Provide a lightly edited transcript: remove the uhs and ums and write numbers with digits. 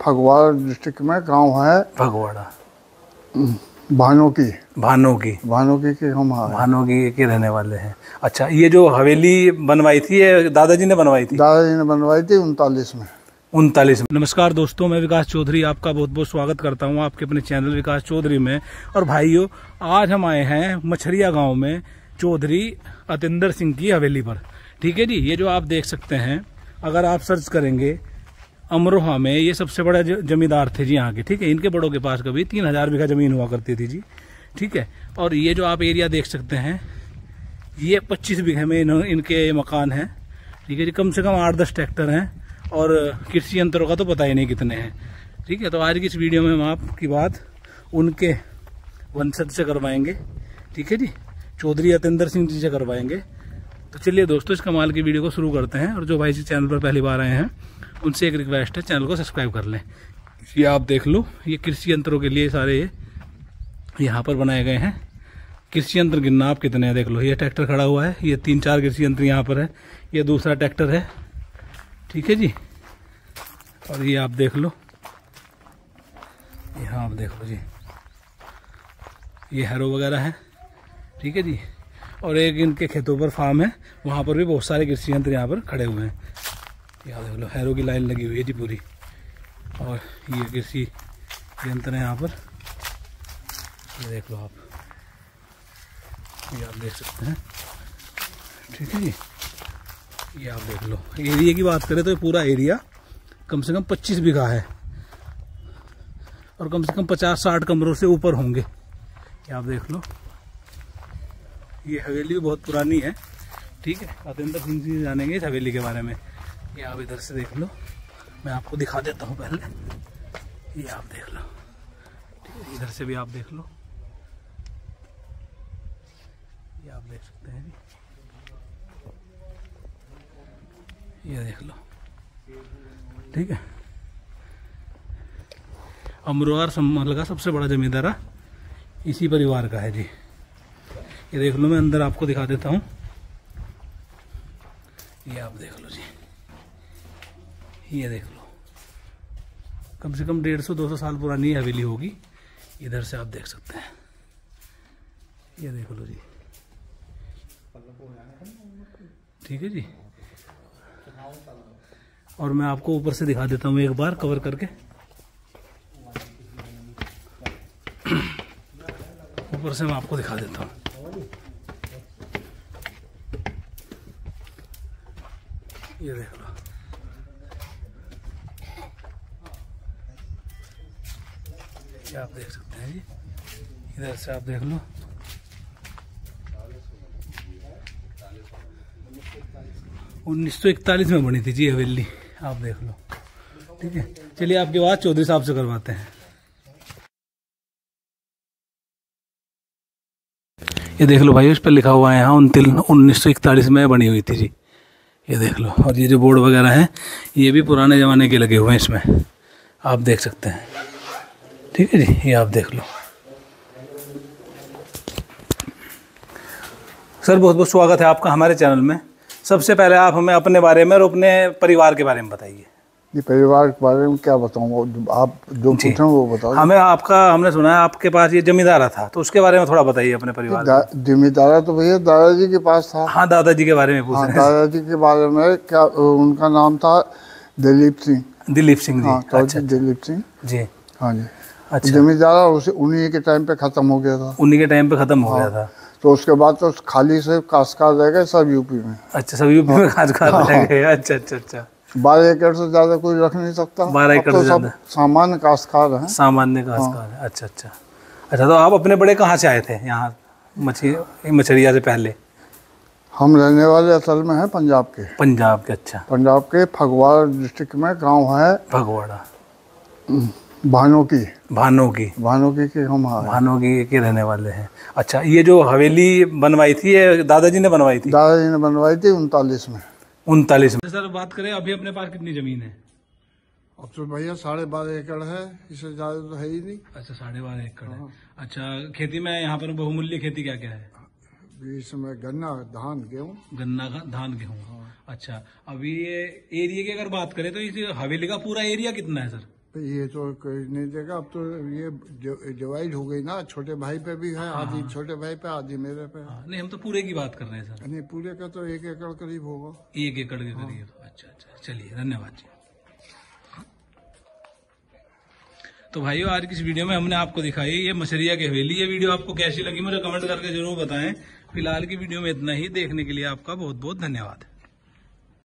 Phagwara district में गांव है फगवाड़ा। भानोकी के हम भानोकी के रहने वाले हैं। अच्छा, ये जो हवेली बनवाई थी ये दादाजी ने बनवाई थी? दादाजी ने बनवाई थी 39 में। 39 में। नमस्कार दोस्तों, मैं विकास चौधरी आपका बहुत बहुत स्वागत करता हूं आपके अपने चैनल विकास चौधरी में। और भाइयों, आज हम आए हैं मछरिया गांव में चौधरी अतिंदर सिंह की हवेली पर। ठीक है जी, ये जो आप देख सकते हैं, अगर आप सर्च करेंगे अमरोहा में, ये सबसे बड़ा जमींदार थे जी यहाँ के। ठीक है, इनके बड़ों के पास कभी 3000 बीघा जमीन हुआ करती थी जी। ठीक है, और ये जो आप एरिया देख सकते हैं, ये 25 बीघे में इनके मकान हैं। ठीक है जी, कम से कम 8-10 ट्रैक्टर हैं और कृषि यंत्रों का तो पता ही नहीं कितने हैं। ठीक है, तो आज की इस वीडियो में हम आपकी बात उनके वंशज से करवाएंगे। ठीक है जी, चौधरी अतिंदर सिंह जी से करवाएंगे। तो चलिए दोस्तों, इस कमाल की वीडियो को शुरू करते हैं। और जो भाई इस चैनल पर पहली बार आए हैं, उनसे एक रिक्वेस्ट है, चैनल को सब्सक्राइब कर लें। ये आप देख लो, ये कृषि यंत्रों के लिए सारे यहाँ पर बनाए गए हैं। कृषि यंत्र गिनना आप कितने हैं देख लो। ये ट्रैक्टर खड़ा हुआ है, ये 3-4 कृषि यंत्र यहाँ पर है, ये दूसरा ट्रैक्टर है। ठीक है जी, और ये आप देख लो, यहाँ आप देख लो जी, ये हैरो वगैरह है। ठीक है जी, और एक इनके खेतों पर फार्म है, वहाँ पर भी बहुत सारे कृषि यंत्र यहाँ पर खड़े हुए हैं। यहाँ देख लो, हैरो की लाइन लगी हुई है जी पूरी। और ये कृषि यंत्र है यहाँ पर, ये देख लो आप, ये आप देख सकते हैं। ठीक है जी, ये आप देख लो। एरिया की बात करें तो ये पूरा एरिया कम से कम 25 बीघा है और कम से कम 50-60 कमरों से ऊपर होंगे। ये आप देख लो, ये हवेली भी बहुत पुरानी है। ठीक है, अतिंदर सिंह जी जानेंगे इस हवेली के बारे में। ये आप इधर से देख लो, मैं आपको दिखा देता हूँ पहले। ये आप देख लो, ठीक है, इधर से भी आप देख लो, ये आप देख सकते हैं जी, ये देख लो। ठीक है, अमरोहा संभाल का सबसे बड़ा जमींदार इसी परिवार का है जी। ये देख लो, मैं अंदर आपको दिखा देता हूँ। ये आप देख लो जी, ये देख लो, कम से कम 150-200 साल पुरानी हवेली होगी। इधर से आप देख सकते हैं, ये देख लो जी। ठीक है जी, और मैं आपको ऊपर से दिखा देता हूँ एक बार कवर करके। ऊपर से मैं आपको दिखा देता हूँ। ये देख लो, ये आप देख सकते हैं जी। इधर से आप देख लो, (1941) में बनी थी जी हवेली, आप देख लो। ठीक है, चलिए आपकी बात चौधरी साहब से करवाते हैं। ये देख लो भाई, उस पर लिखा हुआ है यहाँ 1941 में बनी हुई थी जी। ये देख लो, और ये जो बोर्ड वगैरह हैं, ये भी पुराने ज़माने के लगे हुए हैं इसमें, आप देख सकते हैं। ठीक है जी, ये आप देख लो। सर, बहुत बहुत स्वागत है आपका हमारे चैनल में। सबसे पहले आप हमें अपने बारे में और अपने परिवार के बारे में बताइए। ये परिवार के बारे में क्या बताऊँ, आप जो पूछें वो बताओ। हमने सुना है आपके पास ये जमींदारा था, तो उसके बारे में थोड़ा बताइए अपने परिवार। जमींदारा तो भैया दादाजी के पास था। हाँ, दादाजी के बारे में पूछ रहे हैं। दादाजी के बारे में क्या, उनका नाम था दिलीप सिंह जी। हाँ, अच्छा, दिलीप सिंह जी। हाँ जी, अच्छा, जमींदारा उन्हीं के टाइम पे खत्म हो गया था। उन्हीं के टाइम पे खत्म हो गया था। तो उसके बाद तो खाली से काश्तकार रह गए सब यूपी में। अच्छा, सब यूपी में काश्तकार रह गए। अच्छा अच्छा अच्छा, 12 एकड़ से ज्यादा कोई रख नहीं सकता। 12 एकड़ से ज्यादा सामान्य काश्तकार हैं। सामान्य काश्तकार है। अच्छा अच्छा अच्छा, तो आप अपने बड़े कहाँ से आए थे यहाँ मछरिया से पहले? हम रहने वाले असल में हैं पंजाब के। पंजाब के? अच्छा, पंजाब के फगवाड़ा डिस्ट्रिक्ट में गांव है फगवाड़ा। भानोकी के हम भानोकी के रहने वाले हैं। अच्छा, ये जो हवेली बनवाई थी ये दादाजी ने बनवाई थी? दादाजी ने बनवाई थी 39 में। 39 में। सर, बात करें अभी अपने पास कितनी जमीन है? अब तो भैया 12.5 एकड़ है, इससे ज्यादा तो है ही नहीं। अच्छा, 12.5 एकड़ है। अच्छा, खेती में यहाँ पर बहुमूल्य खेती क्या क्या है? इसमें गन्ना, धान, गेहूँ। गन्ना का धान, गेहूँ। अच्छा, अभी ये एरिया की अगर बात करें तो इस हवेली का पूरा एरिया कितना है सर? तो ये तो कोई नहीं देगा। अब तो ये डिवाइड हो गई ना, छोटे भाई पे भी है आधी, छोटे भाई पे आधी मेरे पे। नहीं, हम तो पूरे की बात कर रहे हैं सर। नहीं, पूरे का तो 1 एकड़ करीब होगा। 1 एकड़ के करीब। अच्छा अच्छा, चलिए धन्यवाद जी। तो भाइयों, आज की इस वीडियो में हमने आपको दिखाई ये मछरिया की हवेली। ये वीडियो आपको कैसी लगी मुझे कमेंट करके जरूर बताएं। फिलहाल की वीडियो में इतना ही। देखने के लिए आपका बहुत बहुत धन्यवाद।